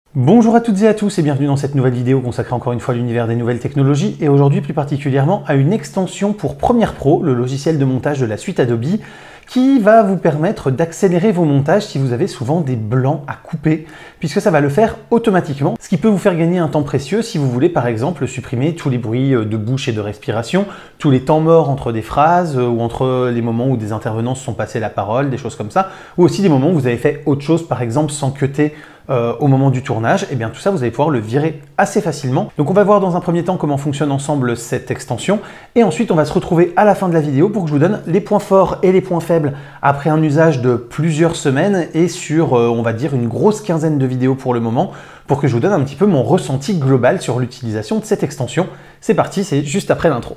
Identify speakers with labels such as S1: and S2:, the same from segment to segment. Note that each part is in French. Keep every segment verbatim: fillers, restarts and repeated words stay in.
S1: Bonjour à toutes et à tous et bienvenue dans cette nouvelle vidéo consacrée encore une fois à l'univers des nouvelles technologies et aujourd'hui plus particulièrement à une extension pour Premiere Pro, le logiciel de montage de la suite Adobe, qui va vous permettre d'accélérer vos montages si vous avez souvent des blancs à couper, puisque ça va le faire automatiquement, ce qui peut vous faire gagner un temps précieux si vous voulez par exemple supprimer tous les bruits de bouche et de respiration, tous les temps morts entre des phrases ou entre les moments où des intervenants se sont passés la parole, des choses comme ça, ou aussi des moments où vous avez fait autre chose par exemple sans cutter Euh, au moment du tournage, et bien tout ça vous allez pouvoir le virer assez facilement. Donc on va voir dans un premier temps comment fonctionne ensemble cette extension et ensuite on va se retrouver à la fin de la vidéo pour que je vous donne les points forts et les points faibles après un usage de plusieurs semaines et sur euh, on va dire une grosse quinzaine de vidéos pour le moment pour que je vous donne un petit peu mon ressenti global sur l'utilisation de cette extension. C'est parti, c'est juste après l'intro.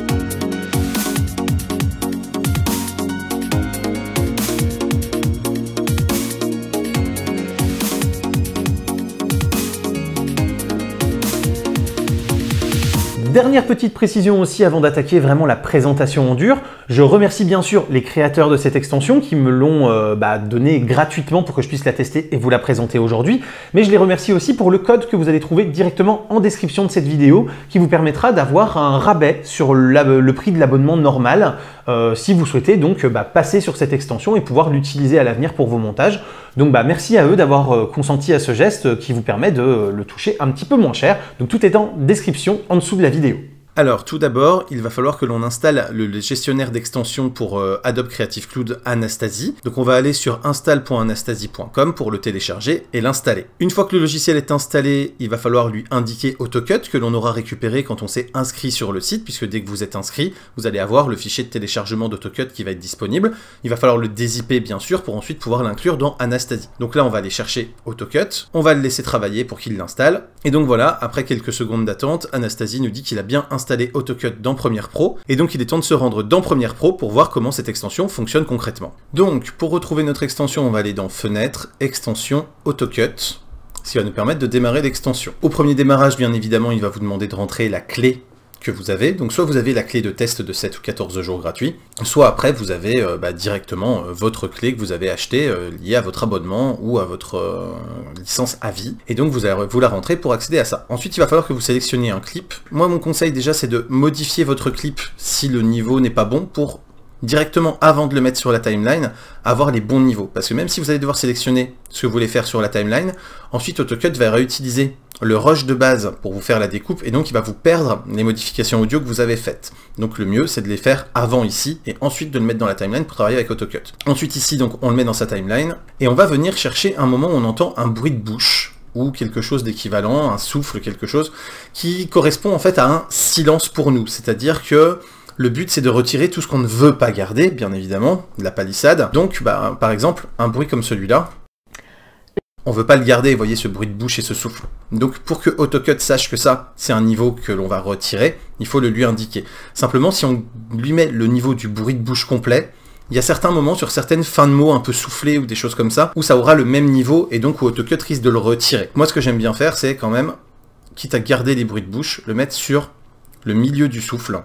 S1: Dernière petite précision aussi avant d'attaquer vraiment la présentation en dur, je remercie bien sûr les créateurs de cette extension qui me l'ont euh, bah, donnée gratuitement pour que je puisse la tester et vous la présenter aujourd'hui, mais je les remercie aussi pour le code que vous allez trouver directement en description de cette vidéo qui vous permettra d'avoir un rabais sur la, le prix de l'abonnement normal euh, si vous souhaitez donc bah, passer sur cette extension et pouvoir l'utiliser à l'avenir pour vos montages. Donc bah, merci à eux d'avoir euh, consenti à ce geste qui vous permet de euh, le toucher un petit peu moins cher. Donc tout est en description en dessous de la vidéo.
S2: Alors tout d'abord, il va falloir que l'on installe le, le gestionnaire d'extension pour euh, Adobe Creative Cloud Anastasia. Donc on va aller sur install point anastasia point com pour le télécharger et l'installer. Une fois que le logiciel est installé, il va falloir lui indiquer AutoCut que l'on aura récupéré quand on s'est inscrit sur le site, puisque dès que vous êtes inscrit, vous allez avoir le fichier de téléchargement d'AutoCut qui va être disponible. Il va falloir le dézipper bien sûr pour ensuite pouvoir l'inclure dans Anastasia. Donc là on va aller chercher AutoCut, on va le laisser travailler pour qu'il l'installe. Et donc voilà, après quelques secondes d'attente, Anastasia nous dit qu'il a bien installé installer AutoCut dans Premiere Pro, et donc il est temps de se rendre dans Premiere Pro pour voir comment cette extension fonctionne concrètement. Donc, pour retrouver notre extension, on va aller dans Fenêtre, Extension, AutoCut, ce qui va nous permettre de démarrer l'extension. Au premier démarrage, bien évidemment, il va vous demander de rentrer la clé que vous avez, donc soit vous avez la clé de test de sept ou quatorze jours gratuits, soit après vous avez euh, bah, directement euh, votre clé que vous avez achetée euh, liée à votre abonnement ou à votre euh, licence à vie, et donc vous allez vous la rentrer pour accéder à ça. Ensuite il va falloir que vous sélectionniez un clip. Moi mon conseil déjà c'est de modifier votre clip si le niveau n'est pas bon pour directement avant de le mettre sur la timeline, avoir les bons niveaux. Parce que même si vous allez devoir sélectionner ce que vous voulez faire sur la timeline, ensuite AutoCut va réutiliser le rush de base pour vous faire la découpe et donc il va vous perdre les modifications audio que vous avez faites. Donc le mieux c'est de les faire avant ici et ensuite de le mettre dans la timeline pour travailler avec AutoCut. Ensuite ici donc on le met dans sa timeline et on va venir chercher un moment où on entend un bruit de bouche ou quelque chose d'équivalent, un souffle, quelque chose qui correspond en fait à un silence pour nous. C'est-à-dire que le but, c'est de retirer tout ce qu'on ne veut pas garder, bien évidemment, de la palissade. Donc, bah, par exemple, un bruit comme celui-là, on ne veut pas le garder, vous voyez ce bruit de bouche et ce souffle. Donc, pour que AutoCut sache que ça, c'est un niveau que l'on va retirer, il faut le lui indiquer. Simplement, si on lui met le niveau du bruit de bouche complet, il y a certains moments sur certaines fins de mots un peu soufflées ou des choses comme ça, où ça aura le même niveau et donc où AutoCut risque de le retirer. Moi, ce que j'aime bien faire, c'est quand même, quitte à garder les bruits de bouche, le mettre sur le milieu du souffle,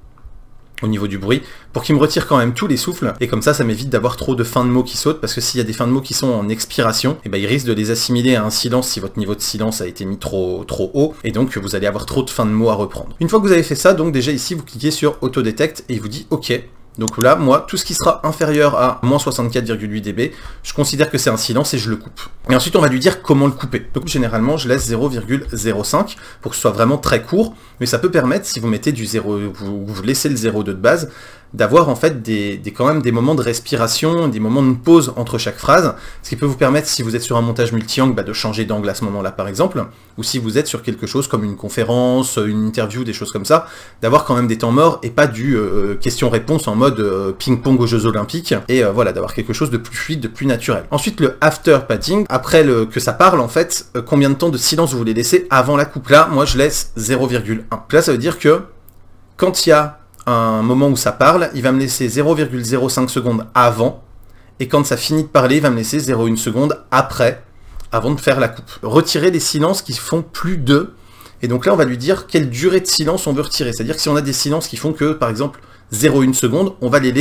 S2: au niveau du bruit, pour qu'il me retire quand même tous les souffles, et comme ça, ça m'évite d'avoir trop de fins de mots qui sautent, parce que s'il y a des fins de mots qui sont en expiration, et ben il risque de les assimiler à un silence si votre niveau de silence a été mis trop, trop haut, et donc vous allez avoir trop de fins de mots à reprendre. Une fois que vous avez fait ça, donc déjà ici, vous cliquez sur Auto Detect, et il vous dit OK. Donc là, moi, tout ce qui sera inférieur à moins soixante-quatre virgule huit décibels, je considère que c'est un silence et je le coupe. Et ensuite, on va lui dire comment le couper. Donc généralement, je laisse zéro virgule zéro cinq pour que ce soit vraiment très court, mais ça peut permettre, si vous mettez du zéro, vous, vous laissez le zéro deux de base, d'avoir en fait des, des, quand même des moments de respiration, des moments de pause entre chaque phrase, ce qui peut vous permettre, si vous êtes sur un montage multi-angle, bah, de changer d'angle à ce moment-là par exemple, ou si vous êtes sur quelque chose comme une conférence, une interview, des choses comme ça, d'avoir quand même des temps morts et pas du euh, question-réponse en mode euh, ping-pong aux Jeux Olympiques, et euh, voilà, d'avoir quelque chose de plus fluide, de plus naturel. Ensuite le after padding, après le, que ça parle en fait, euh, combien de temps de silence vous voulez laisser avant la coupe. Là, moi je laisse zéro virgule un. Là ça veut dire que quand il y a un moment où ça parle, il va me laisser zéro virgule zéro cinq secondes avant, et quand ça finit de parler, il va me laisser zéro virgule un seconde après, avant de faire la coupe. Retirer les silences qui font plus de, et donc là on va lui dire quelle durée de silence on veut retirer, c'est-à-dire que si on a des silences qui font que, par exemple, zéro virgule un seconde, on va les laisser.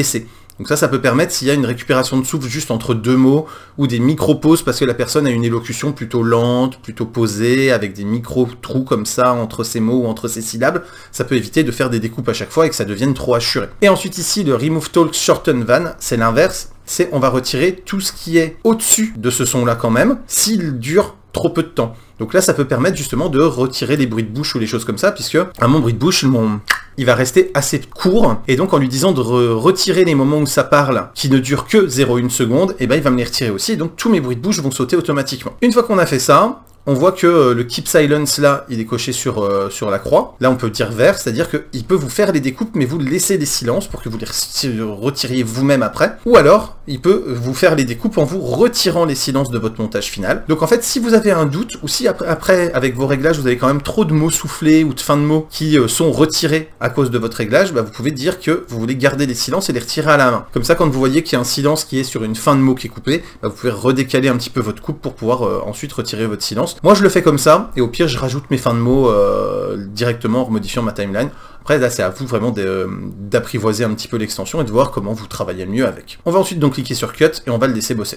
S2: Donc ça, ça peut permettre s'il y a une récupération de souffle juste entre deux mots ou des micro-pauses parce que la personne a une élocution plutôt lente, plutôt posée, avec des micro-trous comme ça entre ses mots ou entre ses syllabes. Ça peut éviter de faire des découpes à chaque fois et que ça devienne trop hachuré. Et ensuite ici, le Remove Talk Shorten Van, c'est l'inverse. C'est on va retirer tout ce qui est au-dessus de ce son-là quand même, s'il dure trop peu de temps. Donc là, ça peut permettre justement de retirer les bruits de bouche ou les choses comme ça, puisque à mon bruit de bouche, mon... il va rester assez court, et donc en lui disant de re retirer les moments où ça parle, qui ne durent que zéro virgule un seconde, et ben il va me les retirer aussi, et donc tous mes bruits de bouche vont sauter automatiquement. Une fois qu'on a fait ça, on voit que euh, le Keep Silence là, il est coché sur, euh, sur la croix. Là, on peut dire vert, c'est-à-dire qu'il peut vous faire les découpes, mais vous laissez des silences pour que vous les retiriez vous-même après. Ou alors, il peut vous faire les découpes en vous retirant les silences de votre montage final. Donc en fait, si vous avez un doute, ou si après, après avec vos réglages, vous avez quand même trop de mots soufflés ou de fins de mots qui euh, sont retirés à cause de votre réglage, bah, vous pouvez dire que vous voulez garder les silences et les retirer à la main. Comme ça, quand vous voyez qu'il y a un silence qui est sur une fin de mot qui est coupée, bah, vous pouvez redécaler un petit peu votre coupe pour pouvoir euh, ensuite retirer votre silence. Moi, je le fais comme ça, et au pire, je rajoute mes fins de mots euh, directement en modifiant ma timeline. Après, là, c'est à vous vraiment d'apprivoiser un petit peu l'extension et de voir comment vous travaillez le mieux avec. On va ensuite donc cliquer sur Cut, et on va le laisser bosser.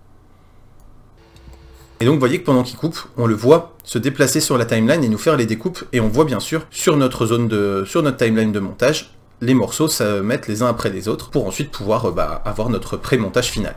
S2: Et donc, vous voyez que pendant qu'il coupe, on le voit se déplacer sur la timeline et nous faire les découpes, et on voit bien sûr, sur notre zone de, sur notre timeline de montage, les morceaux se mettent les uns après les autres, pour ensuite pouvoir euh, bah, avoir notre pré-montage final.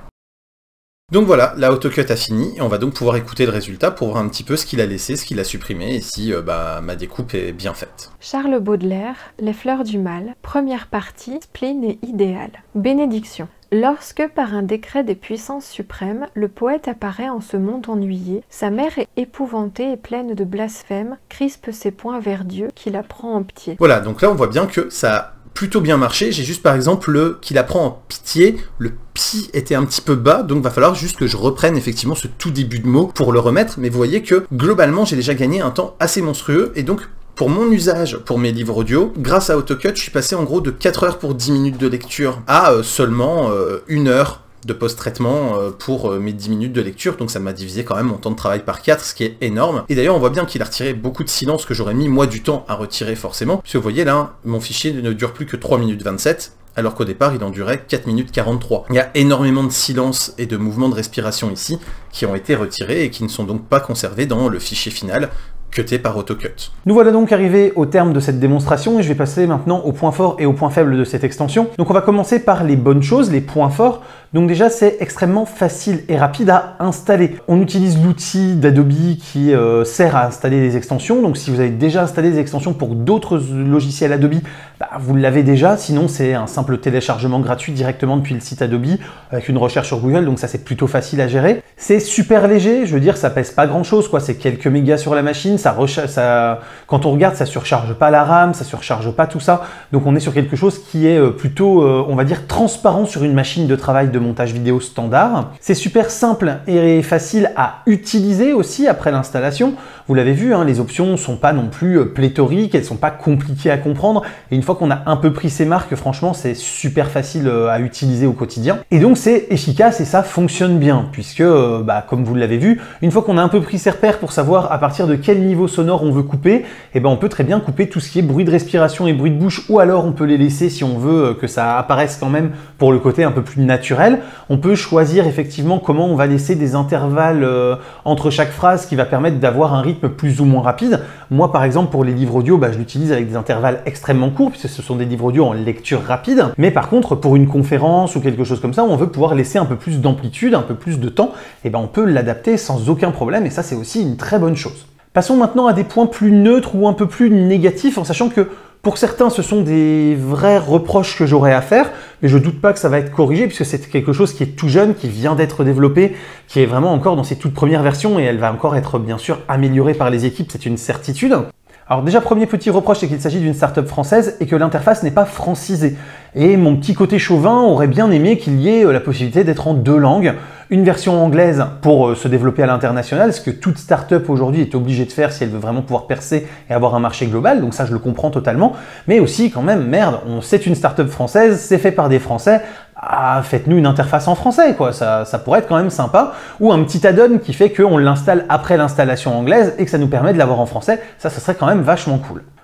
S2: Donc voilà, la AutoCut a fini, et on va donc pouvoir écouter le résultat pour voir un petit peu ce qu'il a laissé, ce qu'il a supprimé, et si euh, bah, ma découpe est bien faite.
S3: Charles Baudelaire, Les fleurs du mal, première partie, spleen et idéal. Bénédiction. Lorsque, par un décret des puissances suprêmes, le poète apparaît en ce monde ennuyé, sa mère est épouvantée et pleine de blasphème, crispe ses poings vers Dieu, qui la prend en pitié.
S2: Voilà, donc là on voit bien que ça a plutôt bien marché. J'ai juste par exemple le qui la prend en pitié, le pi était un petit peu bas, donc va falloir juste que je reprenne effectivement ce tout début de mot pour le remettre, mais vous voyez que globalement j'ai déjà gagné un temps assez monstrueux, et donc pour mon usage, pour mes livres audio, grâce à AutoCut, je suis passé en gros de quatre heures pour dix minutes de lecture à euh, seulement euh, une heure de post-traitement pour mes dix minutes de lecture, donc ça m'a divisé quand même mon temps de travail par quatre, ce qui est énorme. Et d'ailleurs on voit bien qu'il a retiré beaucoup de silence que j'aurais mis moi du temps à retirer forcément, parce que vous voyez là, mon fichier ne dure plus que trois minutes vingt-sept, alors qu'au départ il en durait quatre minutes quarante-trois. Il y a énormément de silence et de mouvements de respiration ici, qui ont été retirés et qui ne sont donc pas conservés dans le fichier final, cuté par AutoCut.
S1: Nous voilà donc arrivés au terme de cette démonstration, et je vais passer maintenant aux points forts et aux points faibles de cette extension. Donc on va commencer par les bonnes choses, les points forts. Donc déjà, c'est extrêmement facile et rapide à installer. On utilise l'outil d'Adobe qui euh, sert à installer des extensions. Donc si vous avez déjà installé des extensions pour d'autres logiciels Adobe, bah, vous l'avez déjà. Sinon, c'est un simple téléchargement gratuit directement depuis le site Adobe avec une recherche sur Google. Donc ça, c'est plutôt facile à gérer. C'est super léger. Je veux dire, ça pèse pas grand-chose, quoi. C'est quelques mégas sur la machine. Ça, ça, quand on regarde, ça surcharge pas la RAM, ça surcharge pas tout ça. Donc on est sur quelque chose qui est plutôt, euh, on va dire, transparent sur une machine de travail de montage vidéo standard. C'est super simple et facile à utiliser aussi après l'installation. Vous l'avez vu, hein, les options ne sont pas non plus pléthoriques, elles ne sont pas compliquées à comprendre. Et une fois qu'on a un peu pris ces marques, franchement, c'est super facile à utiliser au quotidien. Et donc c'est efficace et ça fonctionne bien, puisque, bah, comme vous l'avez vu, une fois qu'on a un peu pris ses repères pour savoir à partir de quel niveau sonore on veut couper, et ben on peut très bien couper tout ce qui est bruit de respiration et bruit de bouche, ou alors on peut les laisser si on veut que ça apparaisse quand même pour le côté un peu plus naturel. On peut choisir effectivement comment on va laisser des intervalles euh, entre chaque phrase qui va permettre d'avoir un rythme plus ou moins rapide. Moi par exemple pour les livres audio, bah, je l'utilise avec des intervalles extrêmement courts puisque ce sont des livres audio en lecture rapide. Mais par contre pour une conférence ou quelque chose comme ça où on veut pouvoir laisser un peu plus d'amplitude, un peu plus de temps, et ben on peut l'adapter sans aucun problème et ça c'est aussi une très bonne chose. Passons maintenant à des points plus neutres ou un peu plus négatifs en sachant que pour certains, ce sont des vrais reproches que j'aurais à faire, mais je ne doute pas que ça va être corrigé puisque c'est quelque chose qui est tout jeune, qui vient d'être développé, qui est vraiment encore dans ses toutes premières versions et elle va encore être bien sûr améliorée par les équipes, c'est une certitude. Alors déjà, premier petit reproche, c'est qu'il s'agit d'une startup française et que l'interface n'est pas francisée. Et mon petit côté chauvin aurait bien aimé qu'il y ait la possibilité d'être en deux langues. Une version anglaise pour se développer à l'international, ce que toute startup aujourd'hui est obligée de faire si elle veut vraiment pouvoir percer et avoir un marché global, donc ça je le comprends totalement. Mais aussi quand même, merde, c'est une startup française, c'est fait par des Français, ah, faites-nous une interface en français, quoi. Ça, ça pourrait être quand même sympa. Ou un petit add-on qui fait qu'on l'installe après l'installation anglaise et que ça nous permet de l'avoir en français, ça, ça serait quand même vachement cool.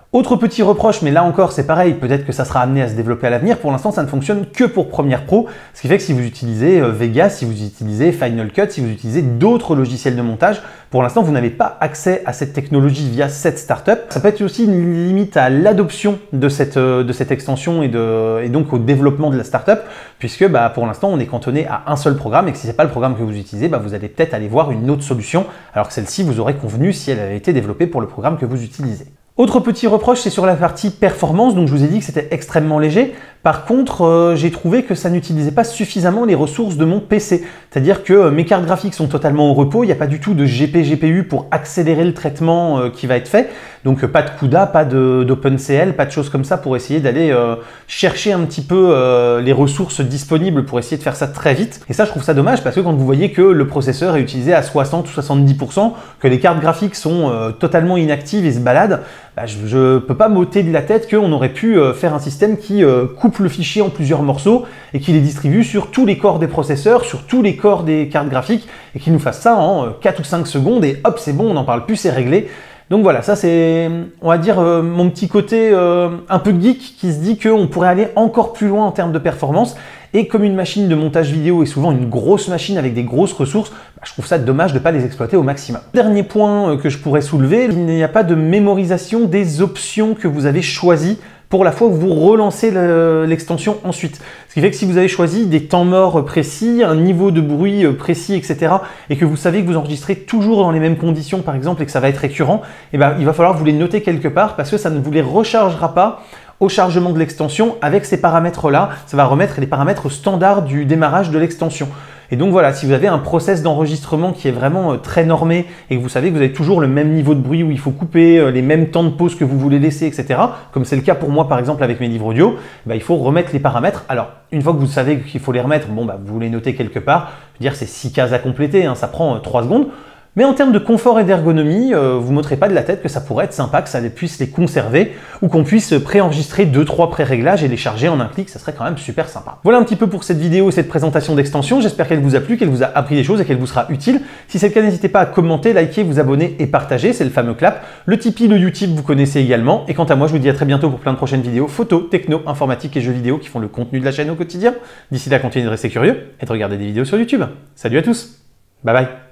S1: Autre petit reproche, mais là encore c'est pareil, peut-être que ça sera amené à se développer à l'avenir, pour l'instant ça ne fonctionne que pour Premiere Pro, ce qui fait que si vous utilisez Vegas, si vous utilisez Final Cut, si vous utilisez d'autres logiciels de montage, pour l'instant vous n'avez pas accès à cette technologie via cette startup. Ça peut être aussi une limite à l'adoption de cette, de cette extension et, de, et donc au développement de la startup, puisque bah, pour l'instant on est cantonné à un seul programme et que si ce n'est pas le programme que vous utilisez, bah, vous allez peut-être aller voir une autre solution, alors que celle-ci vous aurait convenu si elle avait été développée pour le programme que vous utilisez. Autre petit reproche, c'est sur la partie performance, donc je vous ai dit que c'était extrêmement léger. Par contre, euh, j'ai trouvé que ça n'utilisait pas suffisamment les ressources de mon P C. C'est-à-dire que euh, mes cartes graphiques sont totalement au repos, il n'y a pas du tout de G P G P U pour accélérer le traitement euh, qui va être fait. Donc euh, pas de CUDA, pas d'OpenCL, pas de choses comme ça pour essayer d'aller euh, chercher un petit peu euh, les ressources disponibles pour essayer de faire ça très vite. Et ça, je trouve ça dommage parce que quand vous voyez que le processeur est utilisé à soixante ou soixante-dix pour cent, que les cartes graphiques sont euh, totalement inactives et se baladent, bah, je ne peux pas m'ôter de la tête qu'on aurait pu euh, faire un système qui euh, coupe le fichier en plusieurs morceaux et qui les distribue sur tous les corps des processeurs, sur tous les corps des cartes graphiques et qui nous fasse ça en euh, quatre ou cinq secondes et hop, c'est bon, on n'en parle plus, c'est réglé. Donc voilà, ça c'est, on va dire, euh, mon petit côté euh, un peu geek qui se dit qu'on pourrait aller encore plus loin en termes de performance. Et comme une machine de montage vidéo est souvent une grosse machine avec des grosses ressources, bah, je trouve ça dommage de ne pas les exploiter au maximum. Dernier point que je pourrais soulever, il n'y a pas de mémorisation des options que vous avez choisies pour la fois où vous relancez l'extension ensuite. Ce qui fait que si vous avez choisi des temps morts précis, un niveau de bruit précis, et cetera, et que vous savez que vous enregistrez toujours dans les mêmes conditions, par exemple, et que ça va être récurrent, eh ben, il va falloir vous les noter quelque part parce que ça ne vous les rechargera pas au chargement de l'extension avec ces paramètres-là. Ça va remettre les paramètres standards du démarrage de l'extension. Et donc voilà, si vous avez un process d'enregistrement qui est vraiment euh, très normé et que vous savez que vous avez toujours le même niveau de bruit où il faut couper, euh, les mêmes temps de pause que vous voulez laisser, et cetera, comme c'est le cas pour moi par exemple avec mes livres audio, bah, il faut remettre les paramètres. Alors, une fois que vous savez qu'il faut les remettre, bon, bah, vous les notez quelque part. Je veux dire, c'est six cases à compléter, hein, ça prend euh, trois secondes. Mais en termes de confort et d'ergonomie, euh, vous ne m'ôterez pas de la tête que ça pourrait être sympa, que ça puisse les conserver ou qu'on puisse préenregistrer deux trois pré-réglages et les charger en un clic, ça serait quand même super sympa. Voilà un petit peu pour cette vidéo, cette présentation d'extension. J'espère qu'elle vous a plu, qu'elle vous a appris des choses et qu'elle vous sera utile. Si c'est le cas, n'hésitez pas à commenter, liker, vous abonner et partager, c'est le fameux clap. Le Tipeee, le YouTube, vous connaissez également. Et quant à moi, je vous dis à très bientôt pour plein de prochaines vidéos photos, techno, informatique et jeux vidéo qui font le contenu de la chaîne au quotidien. D'ici là, continuez de rester curieux et de regarder des vidéos sur YouTube. Salut à tous, bye bye.